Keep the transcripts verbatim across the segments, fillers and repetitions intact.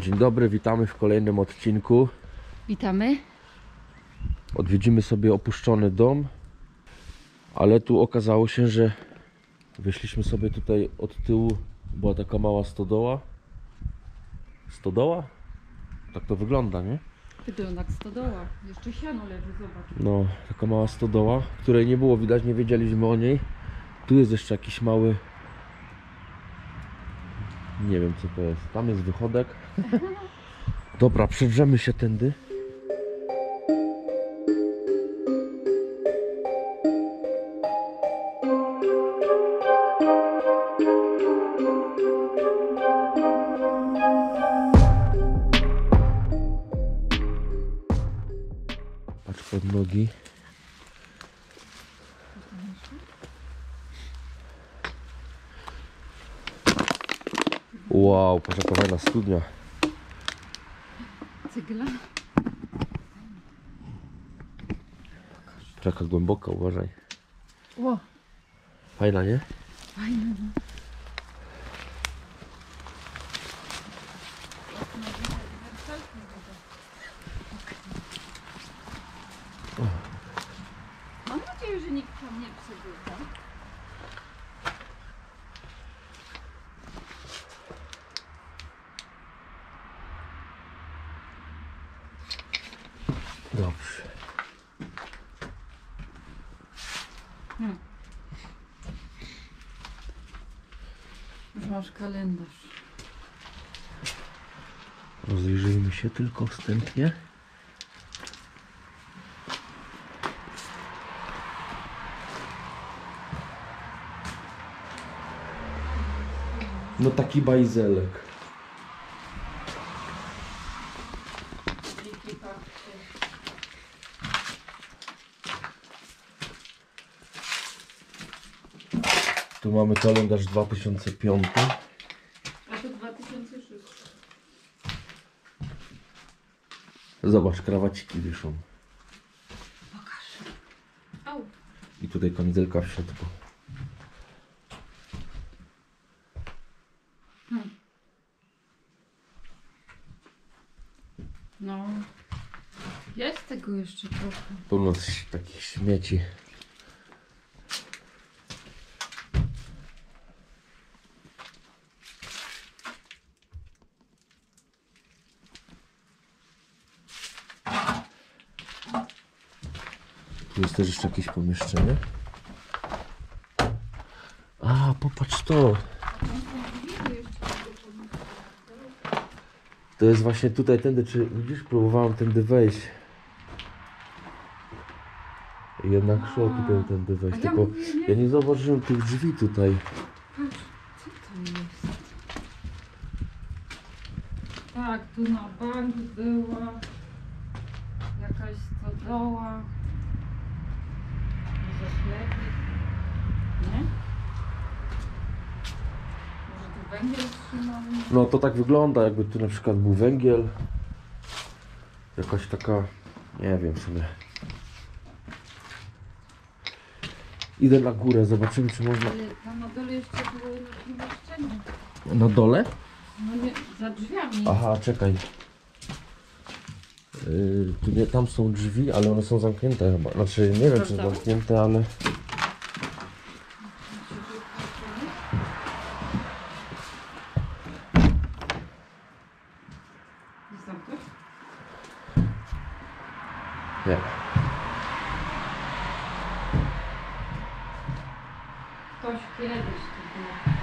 Dzień dobry, witamy w kolejnym odcinku. Witamy. Odwiedzimy sobie opuszczony dom, ale tu okazało się, że wyszliśmy sobie tutaj od tyłu, była taka mała stodoła. Stodoła? Tak to wygląda, nie? Wygląda jak stodoła. Jeszcze siano leży, zobacz. No, taka mała stodoła, której nie było widać, nie wiedzieliśmy o niej. Tu jest jeszcze jakiś mały... Nie wiem co to jest. Tam jest wychodek. Dobra, przedrzemy się tędy. Patrz pod nogi. Wow, patrz jaka fajna studnia. Cygla. Jaka głęboka, uważaj. Ło, Fajna, nie? fajne no. Mam nadzieję, że nikt tam nie przebywa. Dobrze. Hmm. Już masz kalendarz. Rozejrzyjmy się tylko wstępnie. No taki bajzelek. Dziki patrzcie. Tu mamy kalendarz dwa tysiące piąty. A to dwa tysiące szósty. Zobacz, krawaciki wiszą. Pokaż. Au. I tutaj kamizelka w środku. Hmm. No. Jest tego jeszcze trochę. Pełno takich śmieci. Tu jest też jeszcze jakieś pomieszczenie. A, popatrz to. To jest właśnie tutaj, tędy, czy widzisz, próbowałem tędy wejść. I jednak szło tutaj tędy wejść, A ja tylko mówię, nie. ja nie zauważyłem tych drzwi tutaj. Patrz, co to jest? Tak, tu na bank była jakaś stodoła. Może sklepik? Nie? Może tu węgiel trzymamy? No to tak wygląda, jakby tu na przykład był węgiel. Jakaś taka, nie wiem sobie. Idę na górę, zobaczymy czy można... Ale tam na dole jeszcze było jedno pomieszczenie. Na dole? No nie, za drzwiami. Aha, czekaj. Yy, tu nie, tam są drzwi, ale one są zamknięte chyba. Znaczy nie wiem czy Prawda? zamknięte, ale... Jest tam ktoś? Nie. Ktoś kiedyś tu było.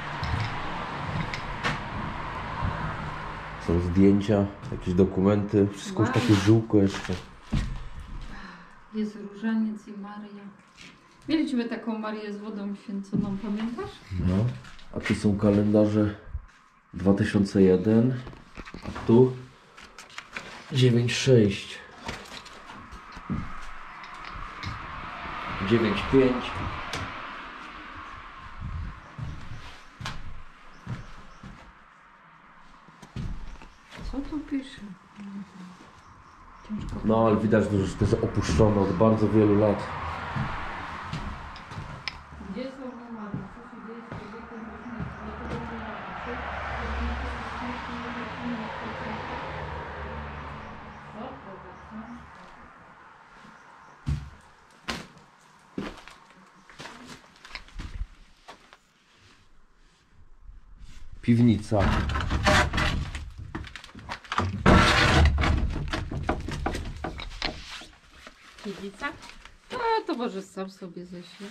Są zdjęcia, jakieś dokumenty, wszystko już Wow. takie żółko jeszcze. Jest Różaniec i Maria. Mieliśmy taką Marię z wodą święconą, pamiętasz? No. A tu są kalendarze dwa tysiące jeden, a tu dziewięć sześć, dziewięć pięć. Co tu pisze? Ciężko. No ale widać, że to jest opuszczone od bardzo wielu lat. Gdzie są numery? Co się dzieje z człowiekiem? piwnica. Piwnica? A towarzysz sam sobie ześle.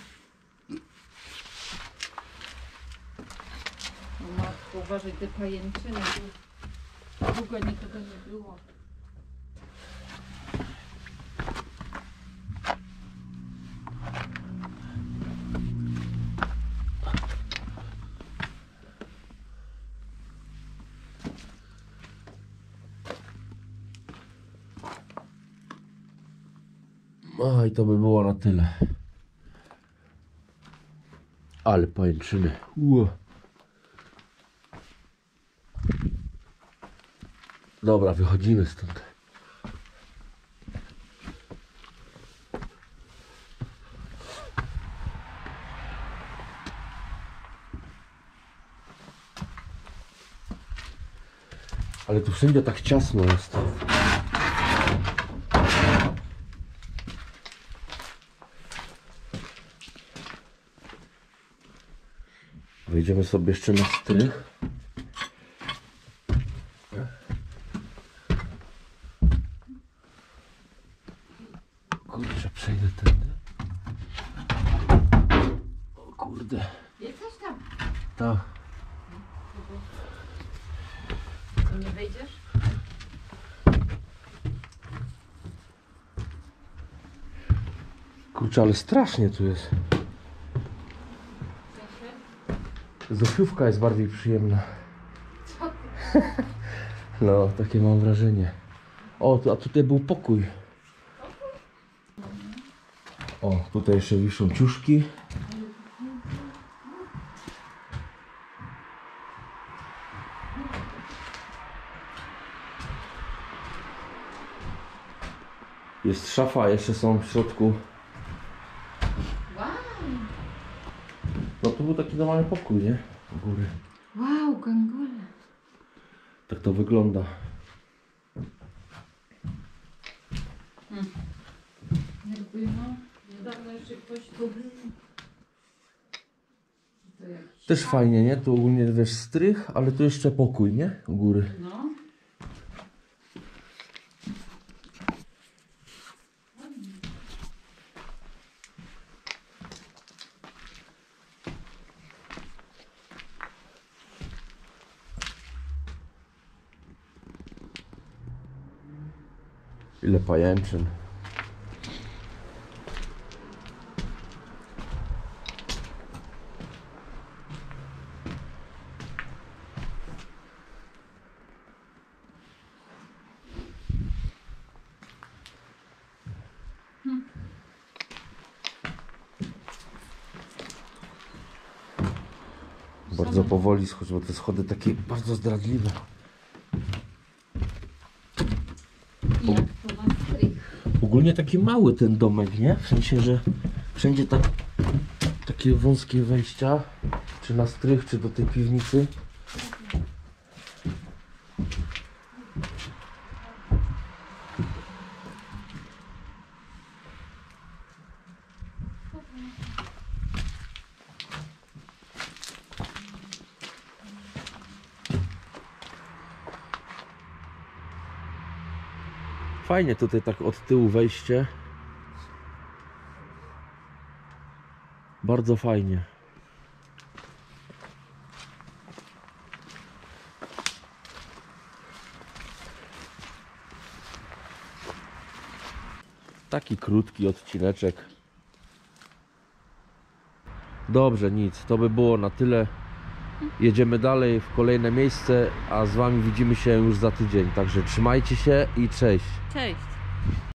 O matko, uważaj te pajęczyny. bo Długo nikogo nie było. A i to by było na tyle. Ale pajęczyny. Ło. Dobra, wychodzimy stąd. Ale tu wszędzie tak ciasno jest. Wejdziemy sobie jeszcze na strych. Kurczę, przejdę tędy. O kurde. Jesteś tam? Tak. To nie wejdziesz? Kurczę, ale strasznie tu jest. Zofiówka jest bardziej przyjemna. Co ty? No, takie mam wrażenie. O, tu- a tutaj był pokój. O, tutaj jeszcze wiszą ciuszki. Jest szafa, jeszcze są w środku. Wow! No tu był taki normalny pokój, nie? U góry. Wow, gangole. Tak to wygląda. Jakby no, niedawno jeszcze ktoś tu był. To jakiś... Też fajnie, nie? Tu ogólnie wiesz strych, ale tu jeszcze pokój, nie? U góry. No. Ile pajęczyn. Bardzo powoli schodź, bo te schody takie bardzo zdradliwe. I jak to na strych. Ogólnie taki mały ten domek, nie? W sensie, że wszędzie tak takie wąskie wejścia, czy na strych, czy do tej piwnicy. Fajnie tutaj tak od tyłu wejście. Bardzo fajnie. Taki krótki odcineczek. Dobrze, nic. To by było na tyle. Jedziemy dalej w kolejne miejsce, a z wami widzimy się już za tydzień. Także trzymajcie się i cześć. Cześć.